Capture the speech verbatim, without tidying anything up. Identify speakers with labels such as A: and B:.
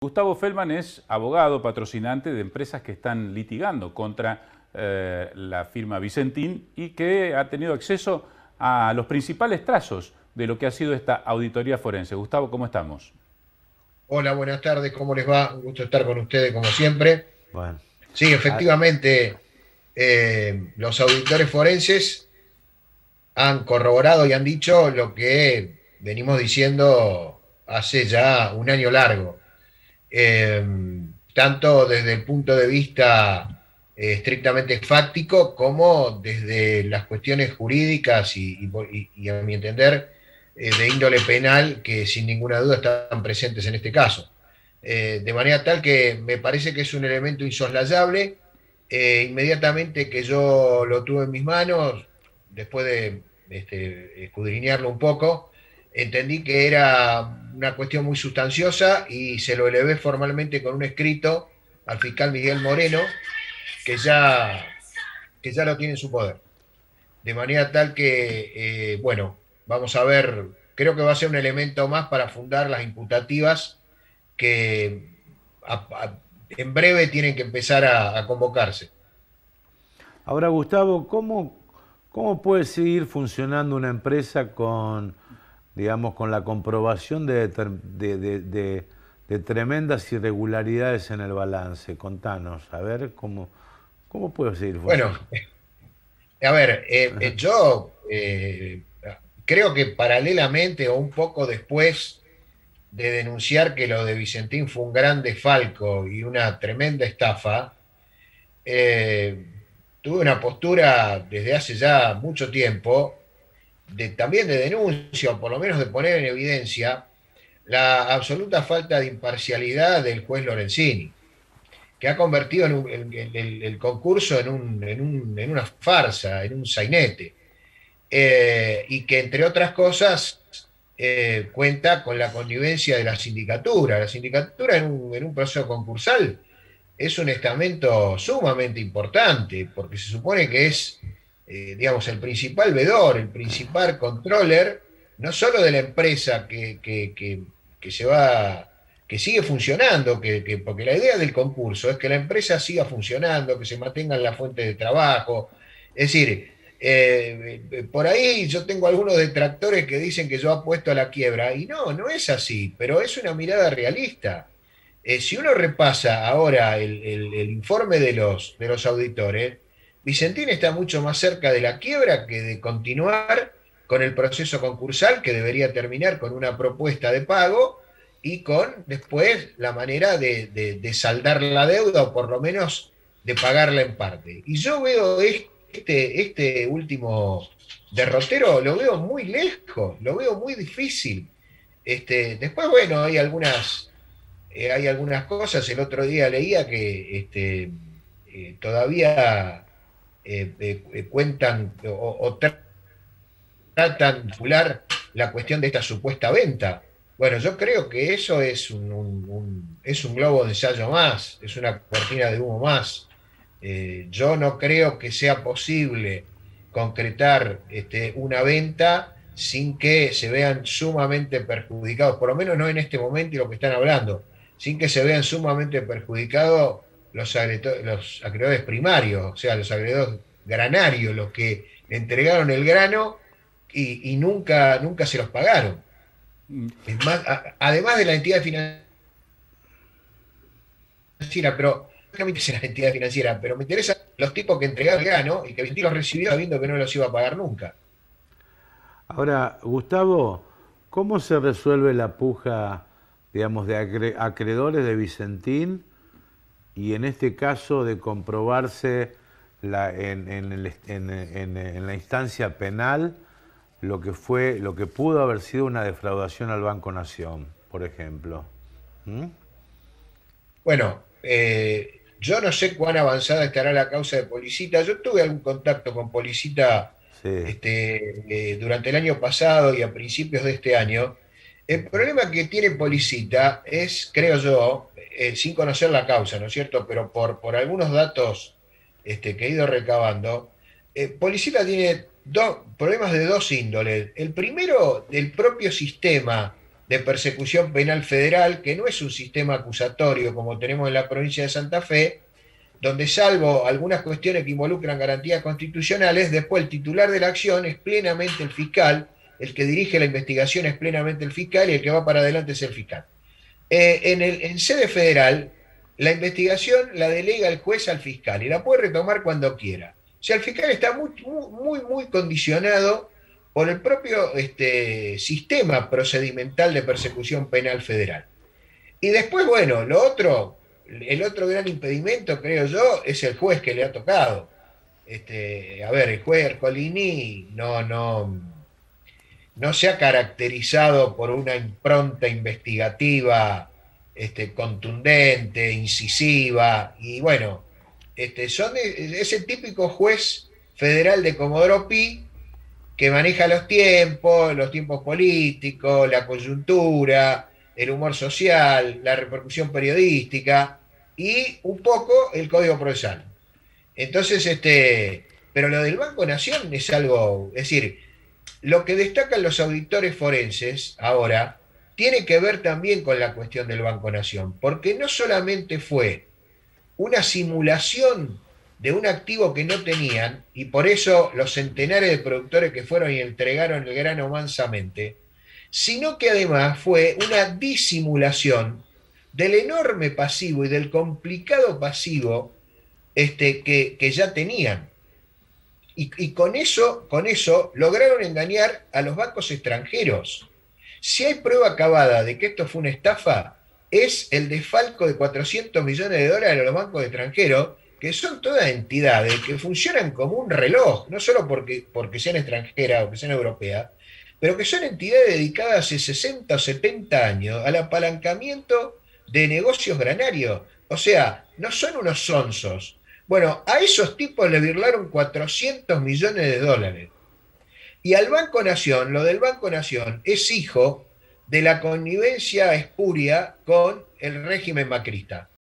A: Gustavo Feldman es abogado patrocinante de empresas que están litigando contra eh, la firma Vicentín y que ha tenido acceso a los principales trazos de lo que ha sido esta auditoría forense. Gustavo, ¿cómo estamos?
B: Hola, buenas tardes, ¿cómo les va? Un gusto estar con ustedes como siempre.
C: Bueno,
B: Sí,
C: ah,
B: efectivamente, eh, los auditores forenses han corroborado y han dicho lo que venimos diciendo hace ya un año largo. Eh, Tanto desde el punto de vista eh, estrictamente fáctico como desde las cuestiones jurídicas y, y- y, a mi entender, eh, de índole penal que sin ninguna duda están presentes en este caso. Eh, de manera tal que me parece que es un elemento insoslayable. Eh, inmediatamente que yo lo tuve en mis manos, después de este, escudriñarlo un poco, entendí que era una cuestión muy sustanciosa y se lo elevé formalmente con un escrito al fiscal Miguel Moreno, que ya, que ya lo tiene en su poder. De manera tal que, eh, bueno, vamos a ver, creo que va a ser un elemento más para fundar las imputativas que a, a, en breve tienen que empezar a, a convocarse.
C: ahora Gustavo, ¿cómo, cómo puede seguir funcionando una empresa con, digamos, con la comprobación de, deter- de, de- de- de tremendas irregularidades en el balance? Contanos, a ver cómo, cómo puede seguir
B: Bueno,
C: funcionando.
B: a ver, eh, eh, yo eh, creo que paralelamente o un poco después de denunciar que lo de Vicentín fue un gran desfalco y una tremenda estafa, eh, tuve una postura desde hace ya mucho tiempo de, también de denuncia, o por lo menos de poner en evidencia la absoluta falta de imparcialidad del juez Lorenzini, que ha convertido en un- en- en el, el concurso en, un- en un- en una farsa, en un sainete, eh, y que entre otras cosas eh, cuenta con la connivencia de la sindicatura. La sindicatura en un, en un proceso concursal es un estamento sumamente importante, porque se supone que es, eh, digamos, el principal vedor, el principal controller, no solo de la empresa que, que, que, que se va, que sigue funcionando, que, que, porque la idea del concurso es que la empresa siga funcionando, que se mantengan las fuentes de trabajo. Es decir, eh, eh, por ahí yo tengo algunos detractores que dicen que yo apuesto a la quiebra, y no, no es así, pero es una mirada realista. Eh, si uno repasa ahora el, el- el informe de los, de los auditores, Vicentín está mucho más cerca de la quiebra que de continuar con el proceso concursal, que debería terminar con una propuesta de pago y con después la manera de, de- de saldar la deuda, o por lo menos de pagarla en parte. Y yo veo este, este último derrotero, lo veo muy lejos, lo veo muy difícil. Este, después, bueno, hay algunas eh, hay algunas cosas. El otro día leía que este, eh, todavía eh, eh, eh, cuentan o, o tra- tratan de vincular la cuestión de esta supuesta venta. Bueno, yo creo que eso es un, un- un- es un globo de ensayo más, es una cortina de humo más. Eh, yo no creo que sea posible concretar este, una venta sin que se vean sumamente perjudicados, por lo menos no en este momento y lo que están hablando, sin que se vean sumamente perjudicados los, agreto- los acreedores primarios, o sea, los acreedores granarios, los que entregaron el grano y, y nunca, nunca se los pagaron. Es más, a- además de la entidad financiera, pero no me interesa la entidad financiera, pero me interesan los tipos que entregaron el grano y que Vicentín los recibió sabiendo que no los iba a pagar nunca.
C: Ahora, Gustavo, ¿cómo se resuelve la puja, digamos, de acre- acreedores de Vicentín y en este caso de comprobarse la- en, en el est- en- en- en la instancia penal lo que fue, lo que pudo haber sido una defraudación al Banco Nación, por ejemplo? ¿Mm?
B: Bueno, eh, yo no sé cuán avanzada estará la causa de Policita. Yo tuve algún contacto con Policita
C: Sí.
B: este, eh, durante el año pasado y a principios de este año. El problema que tiene Policita es, creo yo, eh, sin conocer la causa, ¿no es cierto? Pero por, por algunos datos este, que he ido recabando, eh, Policita tiene dos problemas de dos índoles. El primero, del propio sistema de persecución penal federal, que no es un sistema acusatorio como tenemos en la provincia de Santa Fe, donde salvo algunas cuestiones que involucran garantías constitucionales, después el titular de la acción es plenamente el fiscal, el que dirige la investigación es plenamente el fiscal y el que va para adelante es el fiscal. Eh, en, el, en sede federal, la investigación la delega el juez al fiscal y la puede retomar cuando quiera. O sea, el fiscal está muy, muy, muy, muy condicionado por el propio este, sistema procedimental de persecución penal federal. Y después, bueno, lo otro, el otro gran impedimento, creo yo, es el juez que le ha tocado. Este, a ver, el juez Ercolini no, no, no se ha caracterizado por una impronta investigativa este, contundente, incisiva, y bueno, este, son ese típico juez federal de Comodoro Pi que maneja los tiempos, los tiempos políticos, la coyuntura, el humor social, la repercusión periodística y un poco el código procesal. Entonces, este, pero lo del Banco Nación es algo, es decir, lo que destacan los auditores forenses ahora tiene que ver también con la cuestión del Banco Nación, porque no solamente fue una simulación de un activo que no tenían, y por eso los centenares de productores que fueron y entregaron el grano mansamente, sino que además fue una disimulación del enorme pasivo y del complicado pasivo este, que, que ya tenían. Y, y con eso, con eso lograron engañar a los bancos extranjeros. Si hay prueba acabada de que esto fue una estafa, es el desfalco de cuatrocientos millones de dólares a los bancos extranjeros, que son todas entidades que funcionan como un reloj, no solo porque, porque sean extranjeras o que sean europeas, pero que son entidades dedicadas hace sesenta o setenta años al apalancamiento de negocios granarios. O sea, no son unos sonsos. Bueno, a esos tipos le birlaron cuatrocientos millones de dólares. Y al Banco Nación, lo del Banco Nación es hijo de la connivencia espuria con el régimen macrista.